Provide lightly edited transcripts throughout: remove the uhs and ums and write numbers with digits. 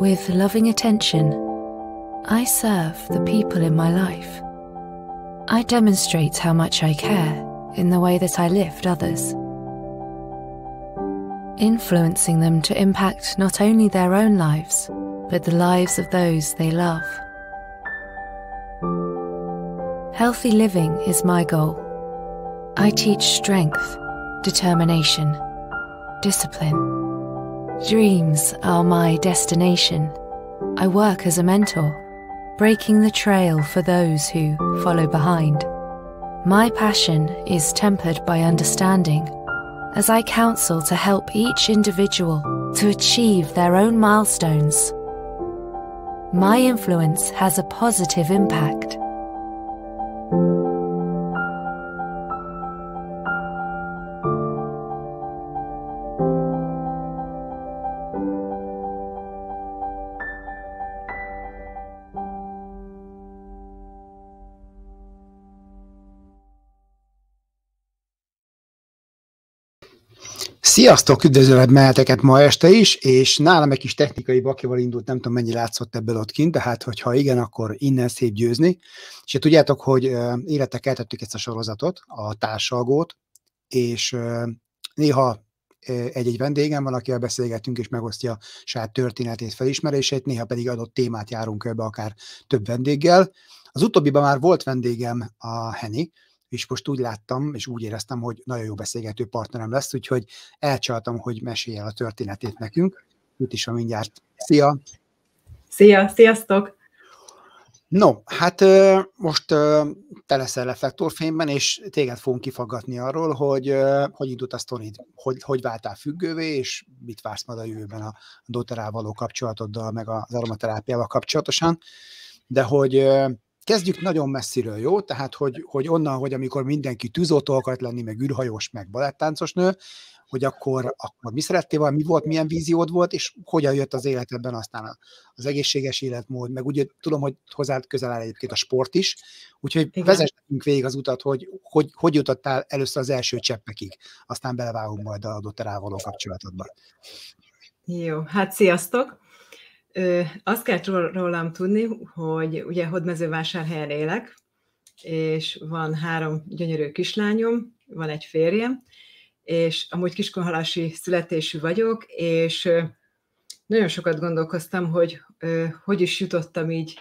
With loving attention, I serve the people in my life. I demonstrate how much I care in the way that I lift others, influencing them to impact not only their own lives, but the lives of those they love. Healthy living is my goal. I teach strength, determination, discipline. Dreams are my destination. I work as a mentor, breaking the trail for those who follow behind. My passion is tempered by understanding, as I counsel to help each individual to achieve their own milestones. My influence has a positive impact. Sziasztok, üdvözöllek meheteket ma este is, és nálam egy kis technikai bakival indult, nem tudom mennyi látszott ebből ott kint, tehát hogyha igen, akkor innen szép győzni. És tudjátok, hogy életek eltettük ezt a sorozatot, a társalgót, és néha egy-egy vendégem van, akivel beszélgetünk, és megosztja saját történetét, felismerését, néha pedig adott témát járunk körbe, akár több vendéggel. Az utóbbiban már volt vendégem a Henny, és most úgy láttam, és úgy éreztem, hogy nagyon jó beszélgető partnerem lesz, úgyhogy elcsaltam, hogy mesélj el a történetét nekünk. Itt is van mindjárt. Szia! Szia! Sziasztok! No, hát most te leszel reflektorfényben, és téged fogunk kifaggatni arról, hogy indult a sztorid, hogy váltál függővé, és mit vársz majd a jövőben a doTERRával való kapcsolatoddal, meg az aromaterápiával kapcsolatosan. De hogy kezdjük nagyon messziről, jó? Tehát, hogy onnan, hogy amikor mindenki tűzoltó akart lenni, meg űrhajós, meg balettáncos nő, hogy akkor mi szerettél volna, mi volt, milyen víziód volt, és hogyan jött az életedben aztán az egészséges életmód, meg ugye tudom, hogy hozzád közel áll egyébként a sport is, úgyhogy vezessünk végig az utat, hogy jutottál először az első cseppekig, aztán belevágunk majd a doTERRával való kapcsolatodba. Jó, hát sziasztok! Azt kell rólam tudni, hogy ugye Hódmezővásárhelyen élek, és van 3 gyönyörű kislányom, van egy férjem, és amúgy kiskunhalasi születésű vagyok, és nagyon sokat gondolkoztam, hogy is jutottam így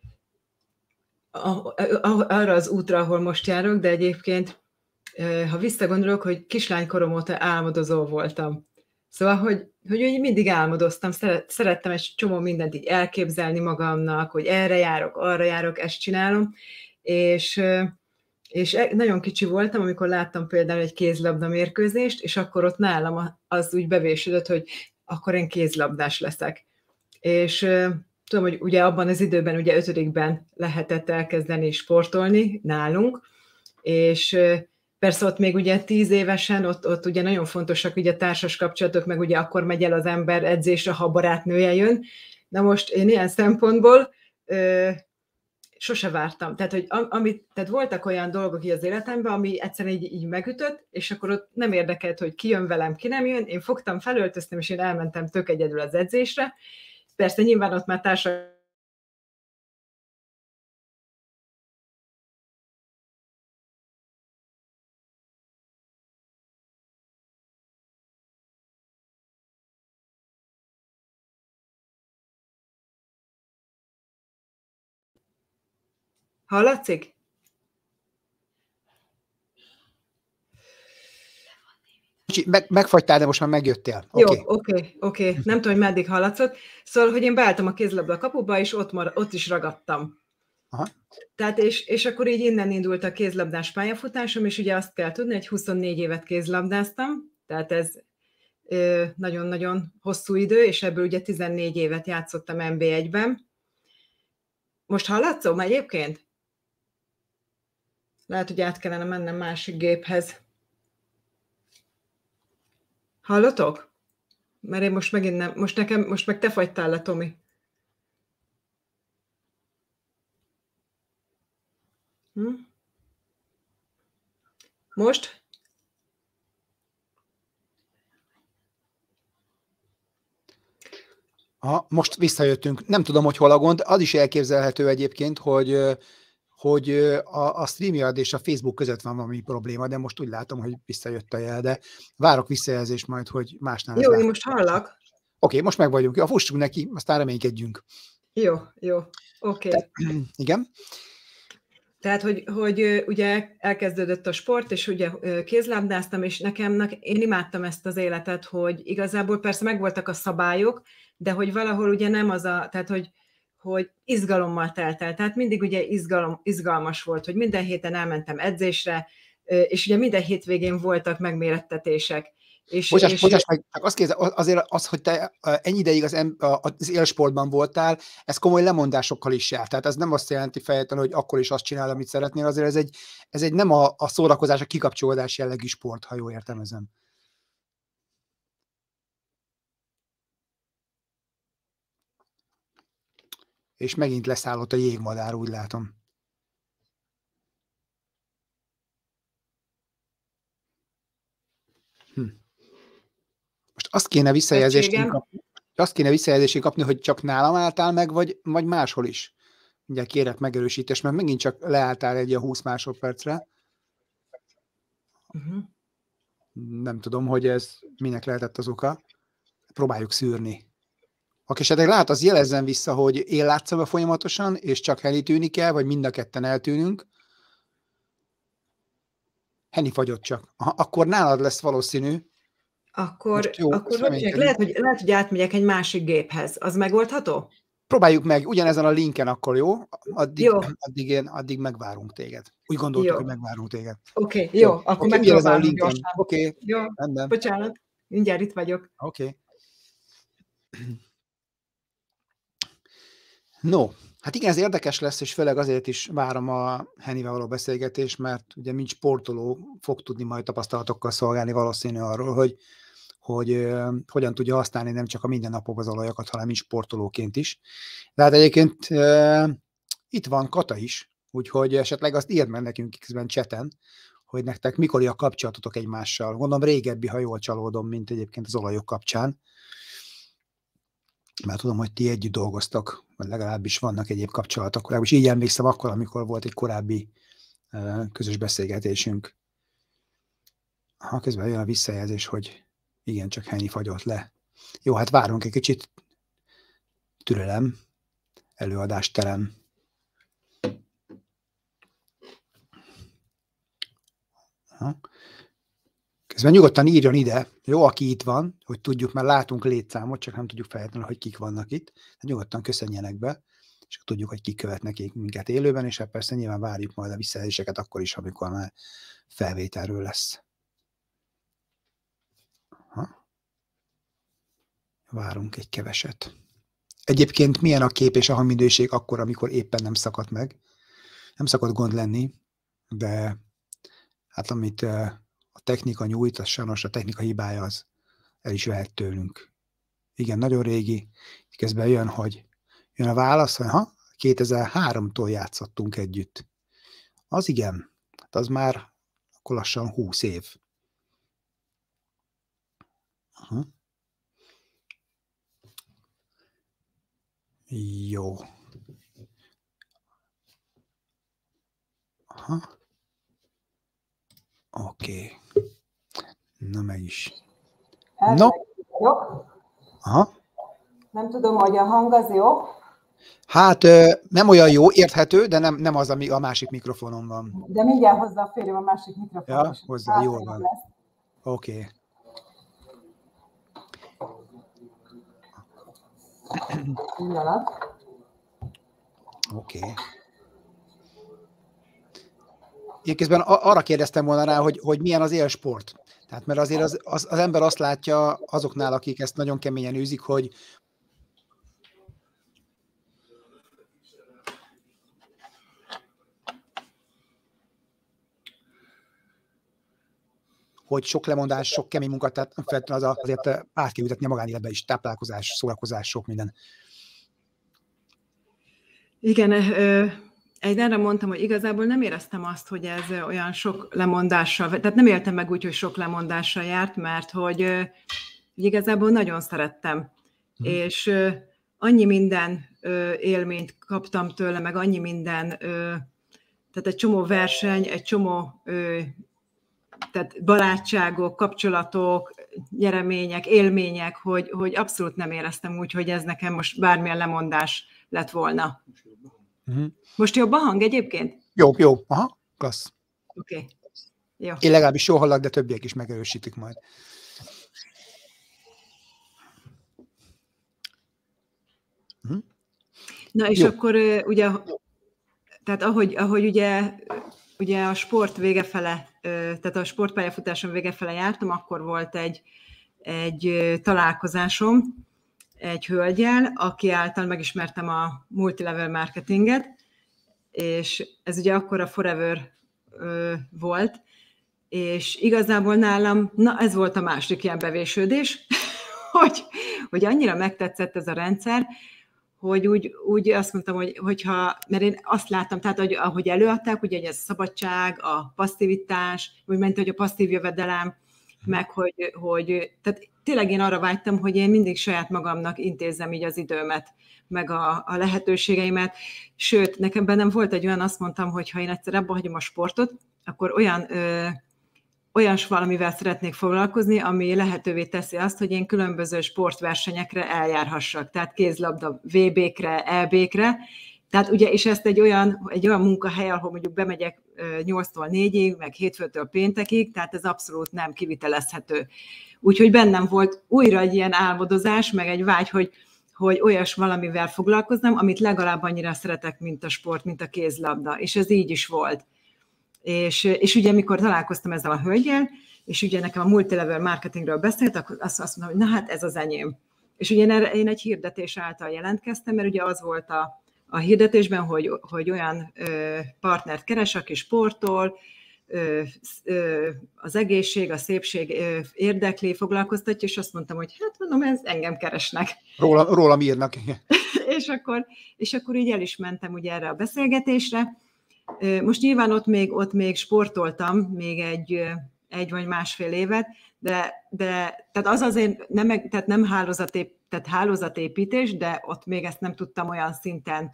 arra az útra, ahol most járok, de egyébként, ha visszagondolok, hogy kislánykorom óta álmodozó voltam. Szóval, hogy úgy mindig álmodoztam, szerettem egy csomó mindent így elképzelni magamnak, hogy erre járok, arra járok, ezt csinálom, és nagyon kicsi voltam, amikor láttam például egy kézlabda mérkőzést, és akkor ott nálam az úgy bevésődött, hogy akkor én kézlabdás leszek. És tudom, hogy ugye abban az időben, ugye 5-ben lehetett elkezdeni sportolni nálunk, és persze ott még ugye 10 évesen, ott ugye nagyon fontosak ugye a társas kapcsolatok, meg ugye akkor megy el az ember edzésre, ha a barátnője jön. Na most én ilyen szempontból sose vártam. Tehát, tehát voltak olyan dolgok így az életemben, ami egyszerűen így megütött, és akkor ott nem érdekelt, hogy ki jön velem, ki nem jön. Én fogtam, felöltöztem, és én elmentem tök egyedül az edzésre. Persze nyilván ott már társak. Hallatszik? Megfagytál, de most már megjöttél. Jó, oké. Nem tudom, hogy meddig hallatszott. Szóval, hogy én beálltam a kézlabda kapuba, és ott is ragadtam. Aha. Tehát, és akkor így innen indult a kézlabdás pályafutásom, és ugye azt kell tudni, hogy 24 évet kézlabdáztam, tehát ez nagyon-nagyon hosszú idő, és ebből ugye 14 évet játszottam NB1-ben. Most hallatszom egyébként? Lehet, hogy át kellene mennem másik géphez. Hallotok? Mert én most megint nem. Most meg te fagytál le, Tomi. Most? Most visszajöttünk. Nem tudom, hogy hol a gond. Az is elképzelhető egyébként, hogy a StreamYard és a Facebook között van valami probléma, de most úgy látom, hogy visszajött a jel, de várok visszajelzést majd, hogy másnál. Jó, én most hallak. Oké, most meg vagyunk. Fussunk neki, aztán reménykedjünk. Jó, oké. Igen? Tehát, hogy ugye elkezdődött a sport, és ugye kézlábdáztam, és én imádtam ezt az életet, hogy igazából persze megvoltak a szabályok, de hogy valahol ugye nem az tehát hogy izgalommal telt el. Tehát mindig ugye izgalmas volt, hogy minden héten elmentem edzésre, és ugye minden hétvégén voltak megmérettetések. Bocsáss meg, csak azt kérdezem, azért az, hogy te ennyi ideig az élsportban voltál, ez komoly lemondásokkal is jár. Tehát ez nem azt jelenti fejletlenül, hogy akkor is azt csinál, amit szeretnél, azért ez egy nem a szórakozás, a kikapcsolódás jellegű sport, ha jól értelmezem. És megint leszállott a jégmadár, úgy látom. Most azt kéne visszajelzését kapni, hogy csak nálam álltál meg, vagy máshol is. Ugye kérek megerősítés, mert megint csak leálltál egy 20 másodpercre. Nem tudom, hogy ez minek lehetett az oka. Próbáljuk szűrni. Aki esetleg lát, az jelezzen vissza, hogy én látszom folyamatosan, és csak Henny tűnik el, vagy mind a ketten eltűnünk. Henny fagyott csak. Akkor nálad lesz valószínű. Akkor lehet, hogy átmegyek egy másik géphez. Az megoldható? Próbáljuk meg, ugyanezen a linken akkor, jó? Addig megvárunk téged. Úgy gondoltuk, hogy megvárunk téged. Oké, jó. Akkor megpróbálunk gyorsan. Oké, jó, rendben. Bocsánat, mindjárt itt vagyok. Oké. No, hát igen, ez érdekes lesz, és főleg azért is várom a Hennyvel való beszélgetést, mert ugye mint sportoló fog tudni majd tapasztalatokkal szolgálni valószínű arról, hogy hogyan tudja használni nem csak a mindennapokban az olajokat, hanem is sportolóként is. De hát egyébként itt van Kata is, úgyhogy esetleg azt írd meg nekünk közben chaten, hogy nektek mikor a kapcsolatotok egymással. Gondolom régebbi, ha jól csalódom, mint egyébként az olajok kapcsán. Mert tudom, hogy ti együtt dolgoztak, vagy legalábbis vannak egyéb kapcsolatok. Legalábbis így emlékszem akkor, amikor volt egy korábbi közös beszélgetésünk. Közben jön a visszajelzés, hogy igen, csak Henny fagyott le. Jó, hát várunk egy kicsit. Türelem, előadásterem. Közben nyugodtan írjon ide, jó, aki itt van, hogy tudjuk, mert látunk létszámot, csak nem tudjuk feltétlenül, hogy kik vannak itt. Hát nyugodtan köszönjenek be, és tudjuk, hogy kik követnek minket élőben, és hát persze nyilván várjuk majd a visszajelzéseket akkor is, amikor már felvételről lesz. Várunk egy keveset. Egyébként milyen a kép és a hangminőség akkor, amikor éppen nem szakadt meg? Nem szokott gond lenni, de hát amit a technika nyújt, az sajnos a technika hibája az el is vehet tőlünk. Igen, nagyon régi. Közben jön a válasz, hogy 2003-tól játszottunk együtt. Az igen, hát az már akkor lassan 20 év. Jó. Oké. Na meg is. No. Nem tudom, hogy a hang az jó. Hát nem olyan jó, érthető, de nem az, ami a másik mikrofonon van. De mindjárt hozzáférjem a másik mikrofonon. Ja, hozzá, jól van. Oké. Oké. Én közben arra kérdeztem volna rá, hogy milyen az élsport. Tehát mert azért az ember azt látja azoknál, akik ezt nagyon keményen űzik, hogy sok lemondás, sok kemény munka, tehát azért át kell ütetni a magánéletbe is, táplálkozás, szórakozás, sok minden. Igen, erre mondtam, hogy igazából nem éreztem azt, hogy ez olyan sok lemondással, tehát nem éltem meg úgy, hogy sok lemondással járt, mert hogy igazából nagyon szerettem. És annyi minden élményt kaptam tőle, meg annyi minden, tehát egy csomó verseny, egy csomó tehát barátságok, kapcsolatok, nyeremények, élmények, hogy abszolút nem éreztem úgy, hogy ez nekem most bármilyen lemondás lett volna. Most jobb a hang egyébként? Jó, aha, klassz. Oké. Jó. Én legalábbis jól hallak, de többiek is megerősítik majd. Na és jó. Akkor ugye, tehát ahogy ugye a sport végefele, tehát a sportpályafutásom végefele jártam, akkor volt egy találkozásom egy hölgyel, aki által megismertem a multilevel marketinget, és ez ugye akkor a Forever volt, és igazából nálam, na ez volt a másik ilyen bevésődés, hogy annyira megtetszett ez a rendszer, hogy úgy azt mondtam, hogyha, mert én azt láttam, tehát ahogy előadták, ugye ez a szabadság, a passzivitás, úgy ment, hogy a passzív jövedelem, meg hogy tehát tényleg én arra vágytam, hogy én mindig saját magamnak intézzem így az időmet, meg a lehetőségeimet, sőt, nekem bennem volt egy olyan, azt mondtam, hogy ha én egyszer abba hagyom a sportot, akkor olyan valamivel szeretnék foglalkozni, ami lehetővé teszi azt, hogy én különböző sportversenyekre eljárhassak, tehát kézlabda VB-kre, EB-kre, tehát ugye, és ezt egy olyan munkahely, ahol mondjuk bemegyek 8-tól 4-ig, meg hétfőtől péntekig, tehát ez abszolút nem kivitelezhető. Úgyhogy bennem volt újra egy ilyen álmodozás, meg egy vágy, hogy olyas valamivel foglalkoznom, amit legalább annyira szeretek, mint a sport, mint a kézlabda, és ez így is volt. És ugye, amikor találkoztam ezzel a hölggyel, és ugye nekem a multilevel marketingről beszélt, akkor azt mondtam, hogy na hát ez az enyém. És ugye én egy hirdetés által jelentkeztem, mert ugye az volt a hirdetésben, hogy olyan partnert keres, aki sportol, az egészség, a szépség érdekli, foglalkoztatja, és azt mondtam, hogy hát mondom, ez engem keresnek. Rólam írnak. és akkor így el is mentem ugye erre a beszélgetésre. Most nyilván ott még sportoltam, még egy vagy másfél évet, de tehát az azért nem hálózatépítés, de ott még ezt nem tudtam olyan szinten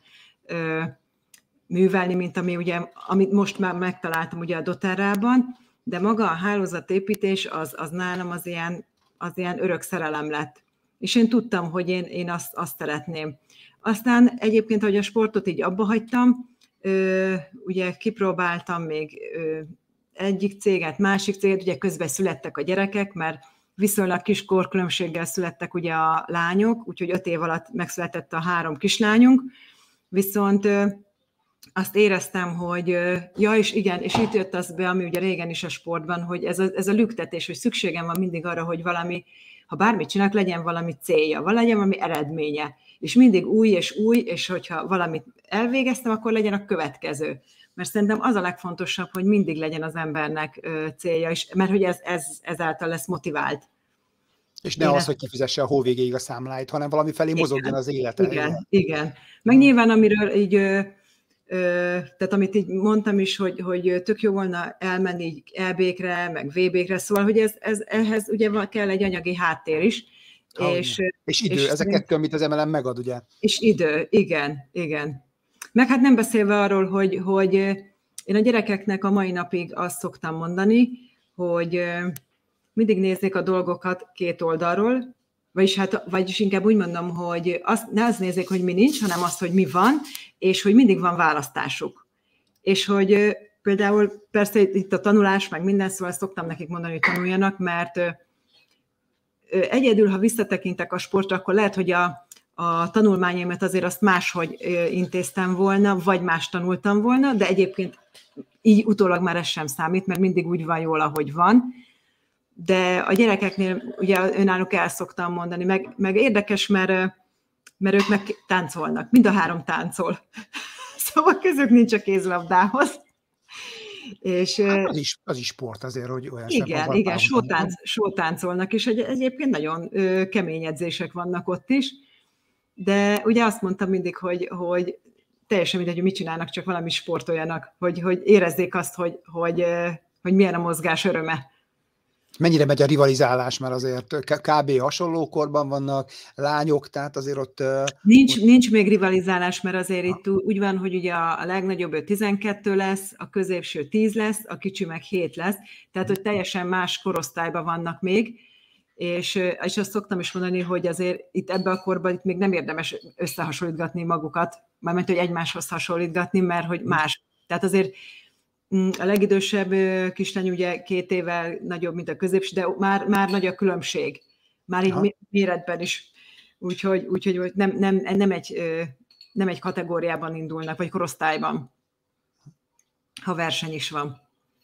művelni, mint amit most már megtaláltam ugye a doTERRA-ban, de maga a hálózatépítés az nálam az ilyen örök szerelem lett. És én tudtam, hogy én azt szeretném. Aztán egyébként, hogy a sportot így abba hagytam, ugye kipróbáltam még egyik céget, másik céget, ugye közben születtek a gyerekek, mert viszonylag kis korkülönbséggel születtek ugye a lányok, úgyhogy 5 év alatt megszületett a 3 kislányunk, viszont azt éreztem, hogy ja, és igen, és itt jött az be, ami ugye régen is a sportban, hogy ez a lüktetés, hogy szükségem van mindig arra, hogy valami, ha bármit csinálok, legyen valami célja, legyen valami eredménye, és mindig új, és hogyha valamit elvégeztem, akkor legyen a következő. Mert szerintem az a legfontosabb, hogy mindig legyen az embernek célja is, mert hogy ezáltal lesz motivált. És ne az, hogy kifizesse a hó végéig a számláit, hanem valami felé mozogjon az élete. Igen. Meg nyilván, amiről így, tehát amit így mondtam is, hogy tök jó volna elmenni így EB-kre, meg VB-kre, szóval, hogy ehhez ugye kell egy anyagi háttér is. És idő, ez a kettő, amit az MLM megad, ugye? És idő, igen. Meg hát nem beszélve arról, hogy én a gyerekeknek a mai napig azt szoktam mondani, hogy mindig nézzék a dolgokat 2 oldalról, vagyis inkább úgy mondom, hogy ne azt nézzék, hogy mi nincs, hanem azt, hogy mi van, és hogy mindig van választásuk. És hogy például persze itt a tanulás, meg minden, szóval szoktam nekik mondani, hogy tanuljanak, mert egyedül, ha visszatekintek a sportra, akkor lehet, hogy a tanulmányaimat azért azt máshogy intéztem volna, vagy más tanultam volna, de egyébként így utólag már ez sem számít, mert mindig úgy van jól, ahogy van. De a gyerekeknél ugye önálluk el szoktam mondani, meg érdekes, mert ők meg táncolnak, mind a 3 táncol. Szóval közük nincs a kézlabdához. És, hát az is sport azért, hogy olyan igen, sótáncolnak, és egyébként nagyon kemény edzések vannak ott is, de ugye azt mondtam mindig, hogy teljesen mindegy, hogy mit csinálnak, csak valami sportoljanak, hogy érezzék azt, hogy milyen a mozgás öröme. Mennyire megy a rivalizálás, mert azért kb. Hasonló korban vannak lányok, tehát azért ott... Nincs még rivalizálás, mert azért itt úgy van, hogy ugye a legnagyobb 12 lesz, a középső 10 lesz, a kicsi meg 7 lesz, tehát hogy teljesen más korosztályban vannak még, és azt szoktam is mondani, hogy azért itt ebben a korban itt még nem érdemes összehasonlítgatni magukat, mármint, hogy egymáshoz hasonlítgatni, mert hogy más. Tehát azért a legidősebb kislány ugye 2 évvel nagyobb, mint a középső, de már nagy a különbség. Már így méretben is. Úgyhogy nem egy kategóriában indulnak, vagy korosztályban, ha verseny is van.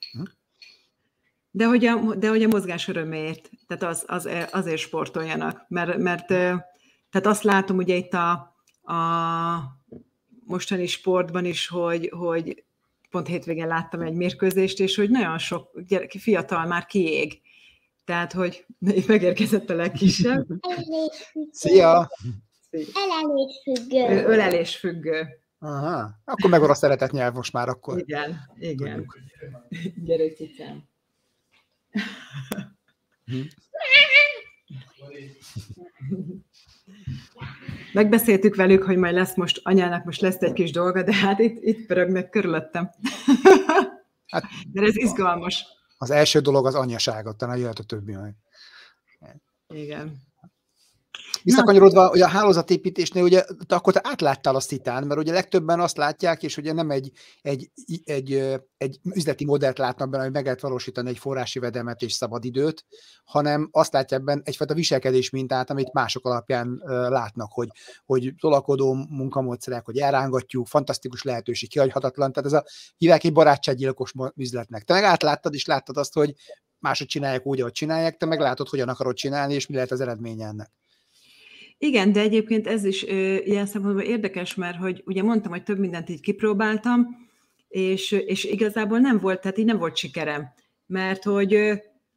De hogy a mozgás öröméért, tehát azért sportoljanak, mert tehát azt látom ugye itt a mostani sportban is, hogy pont hétvégén láttam egy mérkőzést, és hogy nagyon sok fiatal már kiég. Tehát, hogy megérkezett a legkisebb. Szia! Ölelésfüggő. Ölelésfüggő. Aha, akkor megvan a szeretett nyelv most már akkor. Igen. Gyere, cicám. Megbeszéltük velük, hogy majd lesz most, anyának most lesz egy kis dolga, de hát itt pörögnek körülöttem. Hát, de ez izgalmas. Az első dolog az anyaságot, talán jöhet a többi majd. Igen. Visszakanyarodva, hogy a hálózatépítésnél ugye te akkor átláttál a szitán, mert ugye legtöbben azt látják, és ugye nem egy üzleti modellt látnak benne, hogy meg lehet valósítani egy forrásjövedelmet és szabadidőt, hanem azt látják benne egyfajta viselkedés mintát, amit mások alapján látnak, hogy tolakodó munkamódszerek, hogy elrángatjuk, fantasztikus lehetőség, kihagyhatatlan, tehát ez a hívják egy barátsággyilkos üzletnek. Te meg átláttad, és láttad azt, hogy mások csinálják úgy, ahogy csinálják, te meg látod, hogyan akarod csinálni, és mi lehet az eredménye ennek. Igen, de egyébként ez is ilyen szempontból érdekes, mert hogy ugye mondtam, hogy több mindent így kipróbáltam, és igazából nem volt sikerem, mert hogy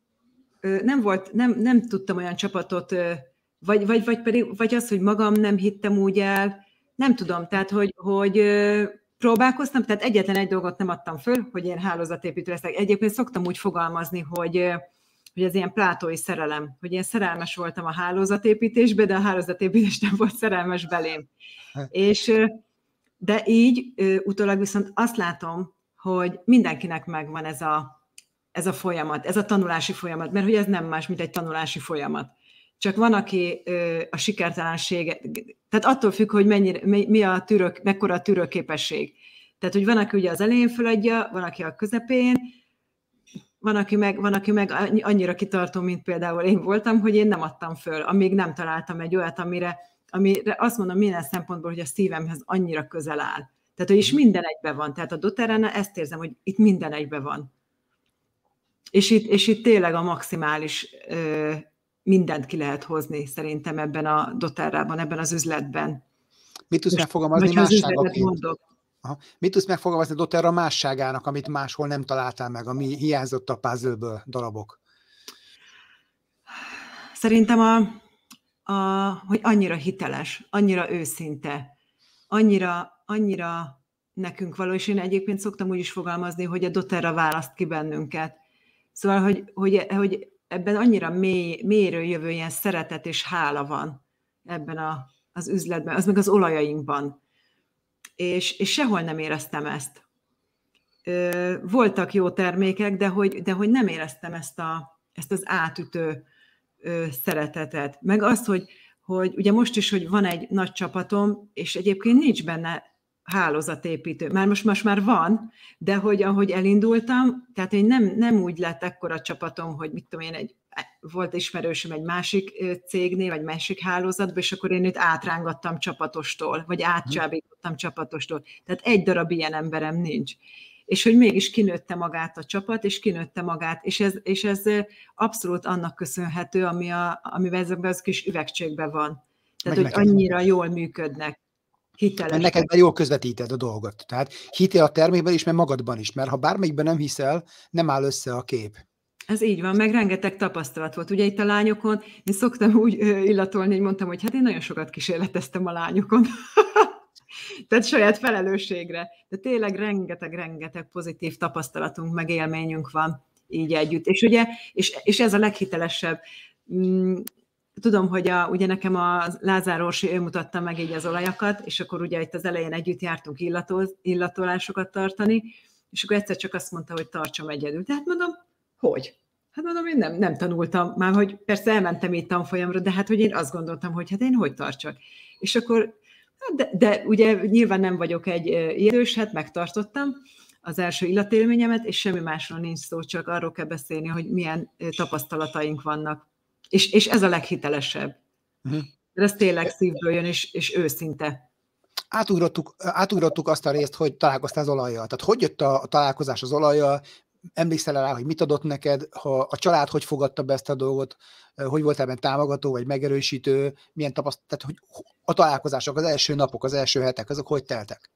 nem tudtam olyan csapatot, vagy az, hogy magam nem hittem úgy el, nem tudom, tehát hogy próbálkoztam, tehát egyetlen egy dolgot nem adtam föl, hogy én hálózatépítő leszek. Egyébként szoktam úgy fogalmazni, hogy ez ilyen plátói szerelem, hogy én szerelmes voltam a hálózatépítésbe, de a hálózatépítés nem volt szerelmes belém. De így utólag viszont azt látom, hogy mindenkinek megvan ez a folyamat, ez a tanulási folyamat, mert hogy ez nem más, mint egy tanulási folyamat. Csak van, aki a sikertelensége, tehát attól függ, hogy mekkora a tűrőképesség. Tehát, hogy van, aki ugye az elején föladja, van, aki a közepén, van, aki meg annyira kitartó, mint például én voltam, hogy én nem adtam föl, amíg nem találtam egy olyat, amire azt mondom minden szempontból, hogy a szívemhez annyira közel áll. Tehát, hogy is minden egyben van. Tehát a doTERRA-nál ezt érzem, hogy itt minden egyben van. És itt tényleg a maximális mindent ki lehet hozni szerintem ebben a doTERRA-ban, ebben az üzletben. Mit tudsz megfogalmazni másságaként? Mit tudsz megfogalmazni a doTERRA másságának, amit máshol nem találtál meg, ami hiányzott a puzzle-ből darabok? Szerintem hogy annyira hiteles, annyira őszinte, annyira nekünk való, és én egyébként szoktam úgy is fogalmazni, hogy a doTERRA választ ki bennünket. Szóval, hogy ebben annyira mélyről jövő ilyen szeretet és hála van ebben az üzletben, az meg az olajainkban. És sehol nem éreztem ezt. Voltak jó termékek, de hogy nem éreztem ezt az átütő szeretetet. Meg azt, hogy ugye most is, hogy van egy nagy csapatom, és egyébként nincs benne hálózatépítő. Most már van, de hogy ahogy elindultam, tehát én nem úgy lett ekkora csapatom, hogy mit tudom én, volt ismerősöm egy másik cégnél, vagy másik hálózatban, és akkor én itt átrángattam csapatostól, vagy átcsábítottam csapatostól. Tehát egy darab ilyen emberem nincs. És hogy mégis kinőtte magát a csapat, és kinőtte magát, és ez abszolút annak köszönhető, amivel ezekben az kis üvegcségben van. Tehát, hogy annyira jól működnek. Hiteles. Neked jól közvetíted a dolgot. Tehát hitél a termékben is, meg magadban is, mert ha bármelyikben nem hiszel, nem áll össze a kép. Ez így van, meg rengeteg tapasztalat volt. Ugye itt a lányokon, én szoktam úgy illatolni, hogy mondtam, hogy hát én nagyon sokat kísérleteztem a lányokon. Tehát saját felelősségre. De tényleg rengeteg pozitív tapasztalatunk, meg élményünk van. így együtt. És ugye, és ez a leghitelesebb. Tudom, hogy ugye nekem a Lázár Orsi, ő mutatta meg így az olajakat, és akkor ugye itt az elején együtt jártunk illatolásokat tartani, és akkor egyszer csak azt mondta, hogy tartsam egyedül. Tehát mondom, hogy? Hát mondom, én nem tanultam, már hogy persze elmentem így tanfolyamra, de hát hogy én azt gondoltam, hogy hát én hogy tartsak. És akkor, de ugye nyilván nem vagyok egy idős, hát megtartottam az első illatélményemet, és semmi másról nincs szó, csak arról kell beszélni, hogy milyen tapasztalataink vannak. És ez a leghitelesebb. De ez tényleg szívből jön, és őszinte. Átugrottuk azt a részt, hogy találkoztál az olajjal. Tehát hogy jött a találkozás az olajjal? Emlékszel rá, hogy mit adott neked? A család hogy fogadta be ezt a dolgot? Hogy volt ebben támogató, vagy megerősítő? Milyen tapasztalat? Tehát, hogy a találkozások, az első napok, az első hetek, azok hogy teltek?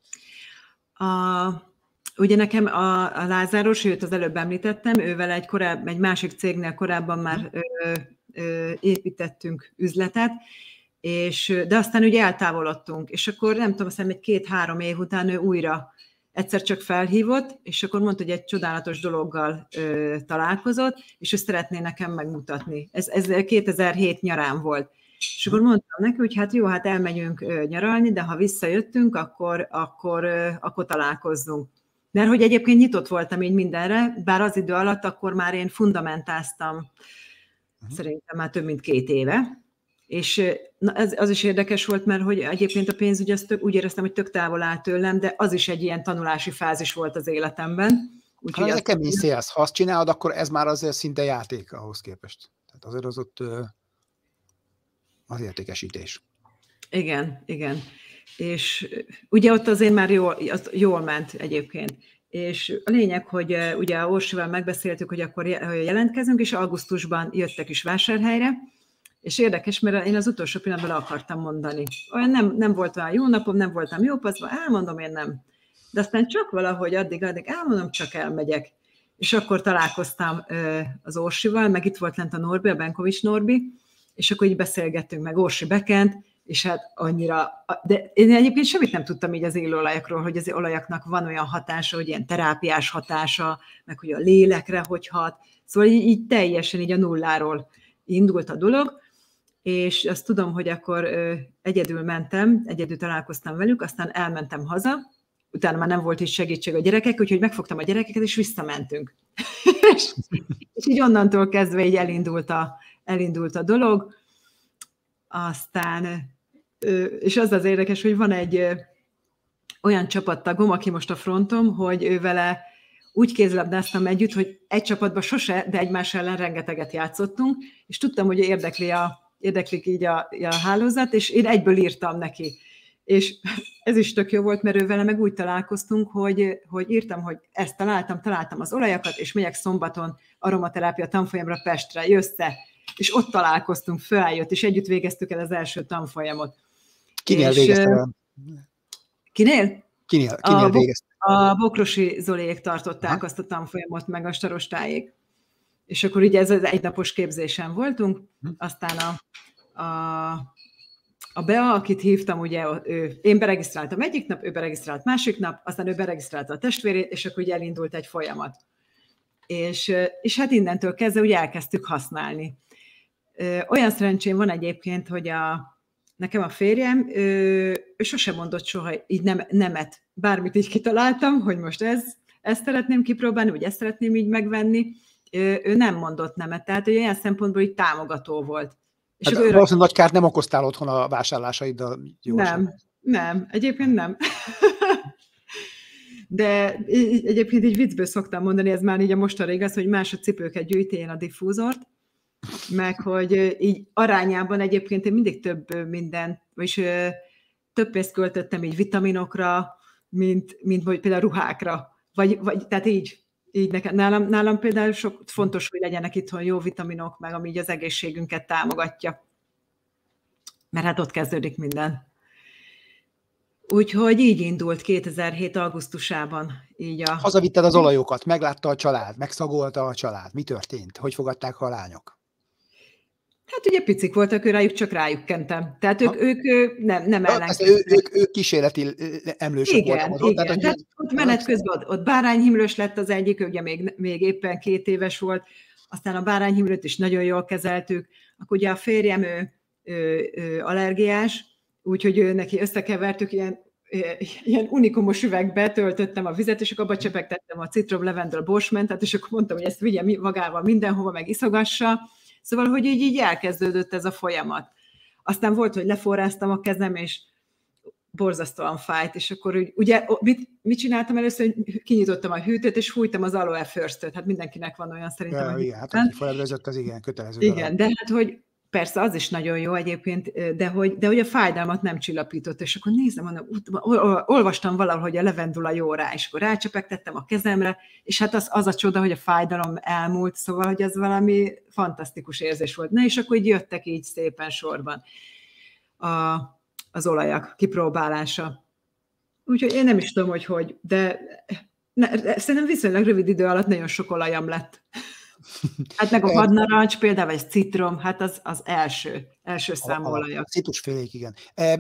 Ugye nekem a Lázáros, őt az előbb említettem, ővel egy másik cégnél korábban már építettünk üzletet, de aztán ugye eltávolodtunk, és akkor nem tudom, azt hiszem, egy 2-3 év után ő újra egyszer csak felhívott, és akkor mondta, hogy egy csodálatos dologgal találkozott, és ő szeretné nekem megmutatni. Ez 2007 nyarán volt. És akkor mondtam neki, hogy hát jó, hát elmegyünk nyaralni, de ha visszajöttünk, akkor találkozzunk. Mert hogy egyébként nyitott voltam így mindenre, bár az idő alatt akkor már én fundamentáztam, szerintem már több mint 2 éve, és az is érdekes volt, mert hogy egyébként a pénzügy, úgy éreztem, hogy tök távol áll tőlem, de az is egy ilyen tanulási fázis volt az életemben. Ha ez kemény szélsz, ha azt csinálod, akkor ez már azért szinte játék ahhoz képest. Tehát azért az ott az értékesítés. Igen. És ugye ott azért már jól ment egyébként. És a lényeg, hogy ugye a Orsival megbeszéltük, hogy akkor jelentkezünk, és augusztusban jöttek is Vásárhelyre, és érdekes, mert én az utolsó pillanatban akartam mondani. Olyan nem volt olyan jó napom, nem voltam jó paszban, elmondom, én nem. De aztán csak valahogy addig elmondom, csak elmegyek. És akkor találkoztam az Orsival, meg itt volt lent a Norbi, a Benkovics Norbi, és akkor így beszélgettünk meg, Orsi bekent, és hát annyira, de én egyébként semmit nem tudtam így az élőolajokról, hogy az olajaknak van olyan hatása, hogy ilyen terápiás hatása, meg hogy a lélekre hogy hat. Szóval így teljesen így a nulláról indult a dolog, és azt tudom, hogy akkor egyedül találkoztam velük, aztán elmentem haza, utána már nem volt is segítség a gyerekek, úgyhogy megfogtam a gyerekeket, és visszamentünk. és így onnantól kezdve így elindult a dolog. Aztán, és az érdekes, hogy van egy olyan csapattagom, aki most a frontom, hogy ő vele úgy kézilabdáztam együtt, hogy egy csapatban sose, de egymás ellen rengeteget játszottunk, és tudtam, hogy érdeklik így a hálózat, és én egyből írtam neki. És ez is tök jó volt, mert ő vele meg úgy találkoztunk, hogy írtam, hogy ezt találtam az olajakat, és megyek szombaton aromaterápia tanfolyamra Pestre, jössze. És ott találkoztunk, feljött, és együtt végeztük el az első tanfolyamot. Kinél végeztél? Kinél? Kinél végeztél? A Bokrosi Zoliék tartották azt a tanfolyamot, meg a Starostáék. És akkor ugye ez az egynapos képzésen voltunk, aztán a Bea, akit hívtam, ugye én beregisztráltam egyik nap, ő beregisztrált másik nap, aztán ő beregisztrálta a testvérét, és akkor ugye elindult egy folyamat. És hát innentől kezdve ugye elkezdtük használni. Olyan szerencsém van egyébként, hogy nekem a férjem, ő sosem mondott soha így nemet. Bármit így kitaláltam, hogy most ezt szeretném kipróbálni, vagy ezt szeretném így megvenni, ő nem mondott nemet. Tehát ő ilyen szempontból így támogató volt. És hát valószínűleg nagy kárt nem okoztál otthon a vásárlásaiddal. Nem, egyébként nem. De egyébként így viccből szoktam mondani, ez már így a mostanra igaz, hogy másodcipőket gyűjti én a diffúzort, meg hogy így arányában egyébként én mindig több minden, vagyis több pénzt költöttem így vitaminokra, mint hogy például ruhákra. Vagy tehát így nálam például sok fontos, hogy legyenek itthon jó vitaminok, meg ami így az egészségünket támogatja. Mert hát ott kezdődik minden. Úgyhogy így indult 2007. augusztusában. Hazavitted az olajokat, meglátta a család, megszagolta a család. Mi történt? Hogy fogadták a lányok? Hát ugye picik voltak, rájuk csak rájuk kentem. Tehát ők nem ők kísérleti emlősök voltak. Igen. Tehát ott menet közben ott bárányhimlős lett az egyik, ugye még éppen 2 éves volt, aztán a bárányhimlőt is nagyon jól kezeltük. Akkor ugye a férjem ő allergiás, úgyhogy neki összekevertük, ilyen unikumos üvegbe töltöttem a vizet, és akkor abba csepegtettem a citrom, levendula, borsmentet, és akkor mondtam, hogy ezt vigye magával mindenhova, meg iszogassa. Szóval, hogy így elkezdődött ez a folyamat. Aztán volt, hogy leforráztam a kezem, és borzasztóan fájt, és akkor ugye mit csináltam először, hogy kinyitottam a hűtőt, és fújtam az aloe first-öt. Hát mindenkinek van olyan szerintem. Igen, hát aki felebrezott, az igen, kötelező. Igen, de hát, hogy persze az is nagyon jó egyébként, de hogy a fájdalmat nem csillapított, és akkor nézem, mondom, olvastam valahol, hogy a levendula jó rá, és akkor rácsepegtettem a kezemre, és hát az a csoda, hogy a fájdalom elmúlt, szóval, hogy ez valami fantasztikus érzés volt. Na, és akkor így jöttek így szépen sorban az olajak kipróbálása. Úgyhogy én nem is tudom, de szerintem viszonylag rövid idő alatt nagyon sok olajam lett. Hát meg a vadnarancs például, vagy citrom, hát az első számú olajak. Citrusfélék, igen.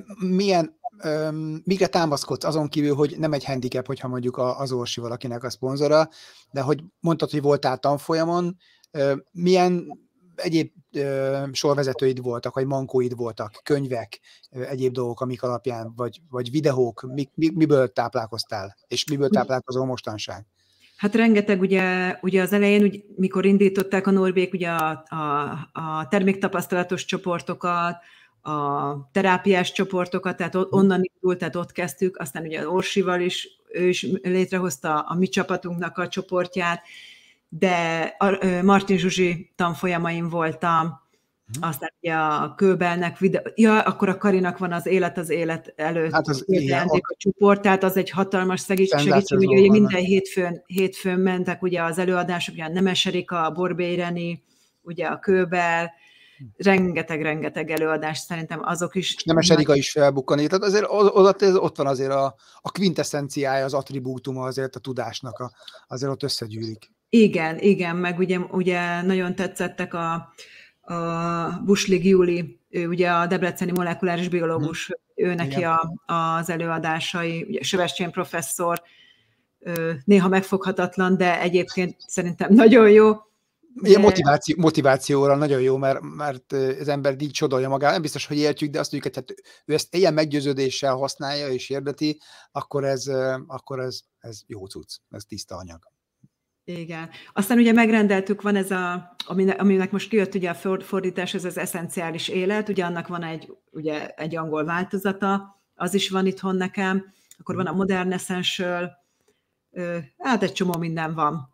Mire támaszkodsz azon kívül, hogy nem egy handicap, hogyha mondjuk az Orsi valakinek a szponzora, de hogy mondtad, hogy voltál tanfolyamon, milyen egyéb sorvezetőid voltak, vagy mankóid voltak, könyvek, egyéb dolgok, amik alapján, vagy videók, miből táplálkoztál, és miből táplálkozol mostanság? Hát rengeteg, ugye az elején, mikor indították a Norbék ugye a terméktapasztalatos csoportokat, a terápiás csoportokat, tehát onnan indult, tehát ott kezdtük, aztán ugye az Orsival is, ő is létrehozta a mi csapatunknak a csoportját, de Martin Zsuzsi tanfolyamaim voltam, aztán ugye a Köbelnek, akkor a Karinak van az Élet előtt, hát a csoport, tehát az egy hatalmas segítség, ugye minden hétfőn mentek ugye az előadások, ugye a Nemes Erika, a Borbély Reni, ugye a Köbel, rengeteg előadás, szerintem azok is. És Nemes Erika is felbukkani, tehát azért ott van azért a quintessenciája, az attribútuma azért a tudásnak, azért ott összegyűlik. Igen, meg ugye nagyon tetszettek a Buslig Júli, ő ugye a debreceni molekuláris biológus, ő neki az előadásai, ugye Sebestyén professzor, néha megfoghatatlan, de egyébként szerintem nagyon jó. Ilyen motivációra nagyon jó, mert az ember így csodolja magát, nem biztos, hogy értjük, de azt mondjuk, hogy hát ő ezt ilyen meggyőződéssel használja és hirdeti, akkor ez jó cucc, ez tiszta anyag. Igen. Aztán ugye megrendeltük, van ez aminek most kijött ugye a fordítás, ez az eszenciális élet, ugye annak van egy angol változata, az is van itthon nekem, akkor van a Modern Essential, hát egy csomó minden van,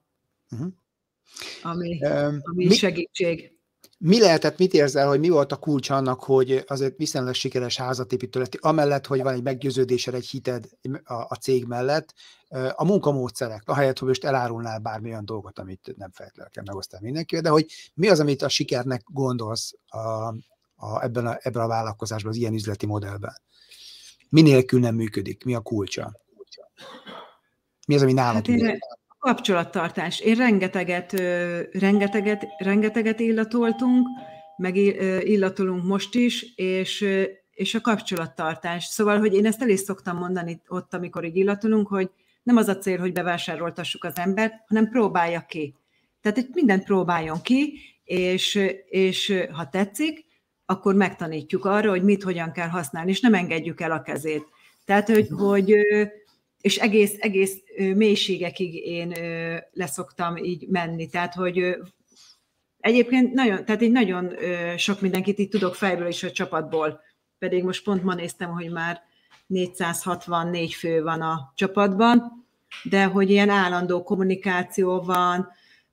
ami segítség. Mit érzel, hogy mi volt a kulcs annak, hogy azért viszonylag sikeres házat építő lett, amellett, hogy van egy meggyőződésed, egy hited a cég mellett, a munkamódszerek, ahelyett, hogy most elárulnál bármilyen dolgot, amit nem feltétlenül kell megosztani mindenkivel, de hogy mi az, amit a sikernek gondolsz ebben a vállalkozásban, az ilyen üzleti modellben? Mi nélkül nem működik? Mi a kulcsa? Mi az, ami nálad működik? Kapcsolattartás. Én rengeteget illatoltunk, meg illatolunk most is, és a kapcsolattartás. Szóval, hogy én ezt el is szoktam mondani ott, amikor így illatolunk, hogy nem az a cél, hogy bevásároltassuk az embert, hanem próbálja ki. Tehát mindent próbáljon ki, és ha tetszik, akkor megtanítjuk arra, hogy mit, hogyan kell használni, és nem engedjük el a kezét. Tehát, hogy és egész mélységekig én leszoktam így menni. Tehát, hogy egyébként nagyon sok mindenkit így tudok fejből is a csapatból. Pedig most pont ma néztem, hogy már 464 fő van a csapatban, de hogy ilyen állandó kommunikáció van,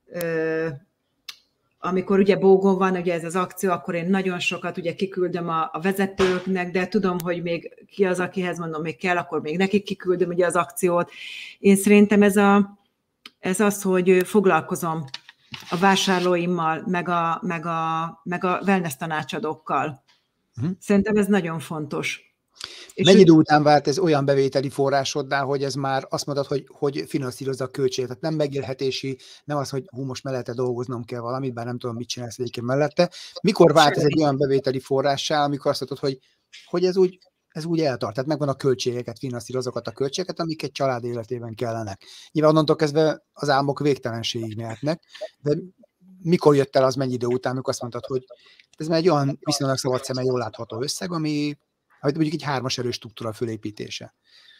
amikor ugye bógon van, ugye ez az akció, akkor én nagyon sokat ugye kiküldöm a vezetőknek, de tudom, hogy még ki az, akihez mondom, még kell, akkor még nekik kiküldöm ugye az akciót. Én szerintem ez az, hogy foglalkozom a vásárlóimmal, meg a wellness tanácsadókkal. Szerintem ez nagyon fontos. Mennyi idő után vált ez olyan bevételi forrásoddá, hogy ez már azt mondod, hogy finanszírozza a költséget? Tehát nem megélhetési, nem az, hogy most mellette dolgoznom kell valamit, bár nem tudom, mit csinálsz egyébként mellette. Mikor vált ez egy olyan bevételi forrássá, amikor azt mondod, hogy ez úgy eltart? Tehát megvan a költségeket, finanszíroz azokat a költségeket, amik egy család életében kellenek. Nyilván onnantól kezdve az álmok végtelenségig mehetnek, de mikor jött el az mennyi idő után, amikor azt mondtad, hogy ez már egy olyan viszonylag szabad szemmel jól látható összeg, ami mondjuk egy 3-as erős struktúra fölépítése.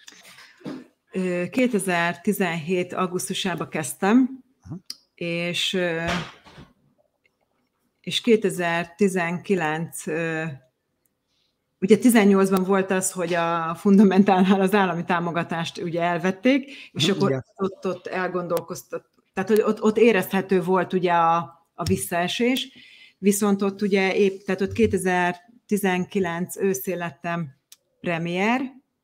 2017. augusztusában kezdtem, és 2019, ugye 18-ban volt az, hogy a Fundamentálnál az állami támogatást ugye elvették, és akkor ott elgondolkoztat, tehát hogy ott érezhető volt ugye a visszaesés, viszont ott ugye tehát ott 2019 őszén lettem premier,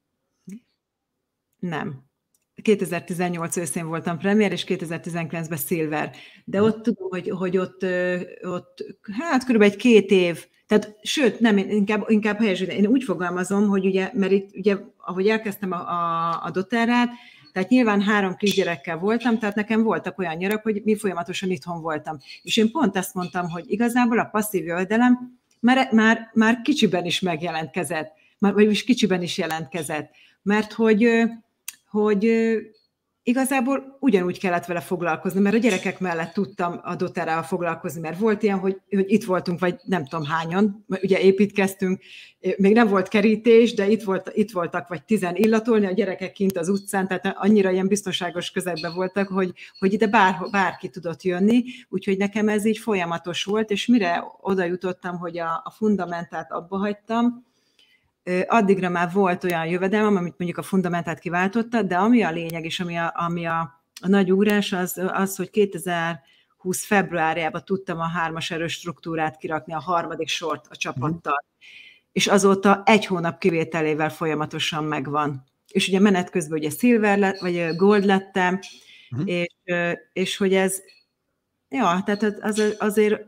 nem. 2018 őszén voltam premier, és 2019-ben silver. De ott tudom, hogy ott hát körülbelül egy 2 év, tehát sőt, nem, inkább helyesül. Én úgy fogalmazom, hogy ugye, mert itt ugye, ahogy elkezdtem a doterrát, tehát nyilván 3 kisgyerekkel voltam, tehát nekem voltak olyan nyarak, hogy mi folyamatosan itthon voltam. És én pont ezt mondtam, hogy igazából a passzív jövedelem már kicsiben is megjelentkezett, vagyis kicsiben is jelentkezett, mert hogy igazából ugyanúgy kellett vele foglalkozni, mert a gyerekek mellett tudtam a doterrával foglalkozni, mert volt ilyen, hogy itt voltunk, vagy nem tudom hányan, ugye építkeztünk, még nem volt kerítés, de itt voltak vagy 10 illatolni, a gyerekek kint az utcán, tehát annyira ilyen biztonságos közegben voltak, hogy ide bárki tudott jönni, úgyhogy nekem ez így folyamatos volt, és mire oda jutottam, hogy a fundamentát abba hagytam, addigra már volt olyan jövedelmem, amit mondjuk a fundamentát kiváltotta, de ami a lényeg, és ami a nagy ugrás, az, hogy 2020 februárjában tudtam a 3-as erős struktúrát kirakni, a 3. sort a csapattal. És azóta 1 hónap kivételével folyamatosan megvan. És ugye menet közben ugye silver vagy gold lettem, és hogy ez, ja, tehát azért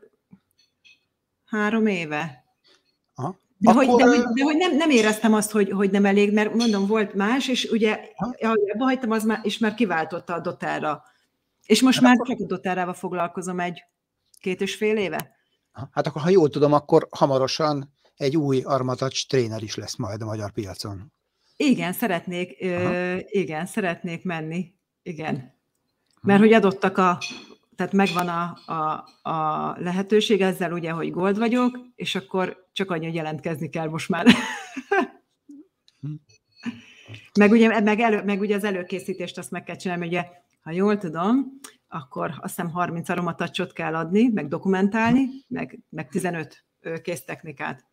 3 éve. Aha. De hogy nem éreztem azt, hogy nem elég, mert mondom, volt más, és ugye abba hagytam, az már, és már kiváltotta a doterra. És most már csak a doterrával foglalkozom 2,5 éve. Hát akkor, ha jól tudom, akkor hamarosan egy új Armatouch tréner is lesz majd a magyar piacon. Igen, szeretnék menni. Igen. Mert hogy adottak tehát megvan a lehetőség ezzel ugye, hogy gold vagyok, és akkor csak annyi, hogy jelentkezni kell most már. meg ugye az előkészítést azt meg kell csinálni, ugye, ha jól tudom, akkor azt hiszem 30 aromatouchot kell adni, meg dokumentálni, meg 15 kéztechnikát.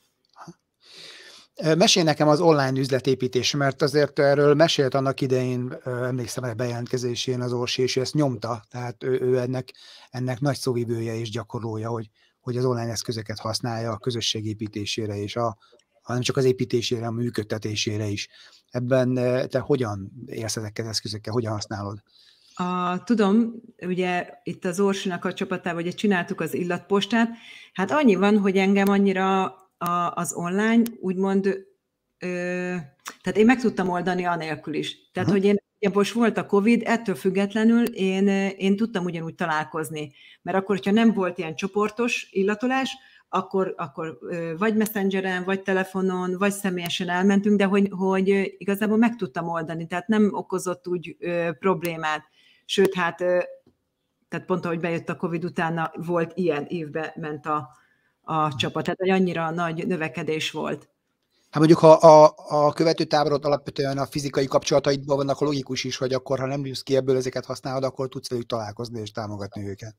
Mesélj nekem az online üzletépítés, mert azért erről mesélt annak idején, emlékszem a bejelentkezésén az Orsi, és ezt nyomta, tehát ő ennek nagy szóvivője és gyakorlója, hogy az online eszközöket használja a közösség építésére, és nem csak az építésére, a működtetésére is. Ebben te hogyan élsz ezekkel az eszközökkel, hogyan használod? Tudom, ugye itt az Orsinak a csapatában ugye csináltuk az illatpostát, hát annyi van, hogy engem annyira az online, úgymond, tehát én meg tudtam oldani anélkül is. Tehát, hogy én most volt a Covid, ettől függetlenül én tudtam ugyanúgy találkozni. Mert akkor, hogyha nem volt ilyen csoportos illatolás, akkor vagy messengeren, vagy telefonon, vagy személyesen elmentünk, de hogy igazából meg tudtam oldani, tehát nem okozott úgy problémát. Sőt, hát tehát pont ahogy bejött a Covid utána, volt ilyen évben ment a csapat, tehát hogy annyira nagy növekedés volt. Hát mondjuk, ha a követőtáborod alapvetően a fizikai kapcsolataidban vannak, akkor logikus is, hogy akkor, ha nem jössz ki ebből, ezeket használod, akkor tudsz velük találkozni és támogatni őket.